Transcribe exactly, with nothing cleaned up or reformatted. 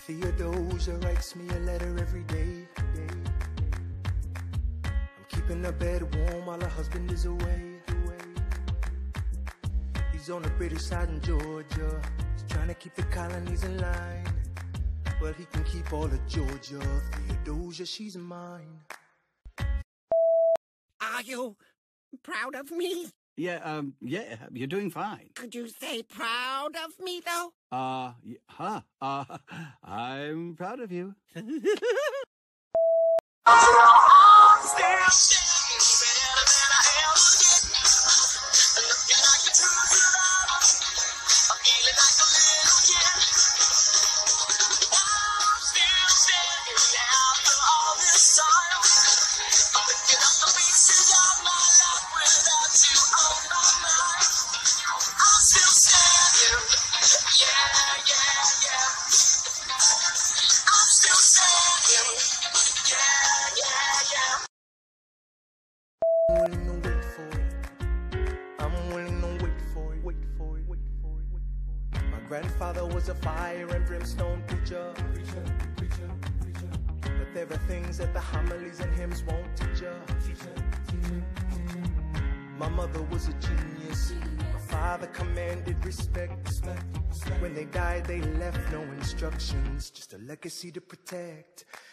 Theodosia writes me a letter every day. I'm keeping her bed warm while her husband is away. He's on the British side in Georgia. He's trying to keep the colonies in line. Well, he can keep all of Georgia. Theodosia, she's mine. Are you proud of me? Yeah, um, yeah, you're doing fine. Could you say proud of me, though? Uh, y- huh, uh, I'm proud of you. Grandfather was a fire and brimstone preacher, preacher, preacher, preacher. But there are things that the homilies and hymns won't teach ya. Teacher, teacher, teacher. My mother was a genius. My father commanded respect. respect, respect. When they died, they left no instructions, just a legacy to protect.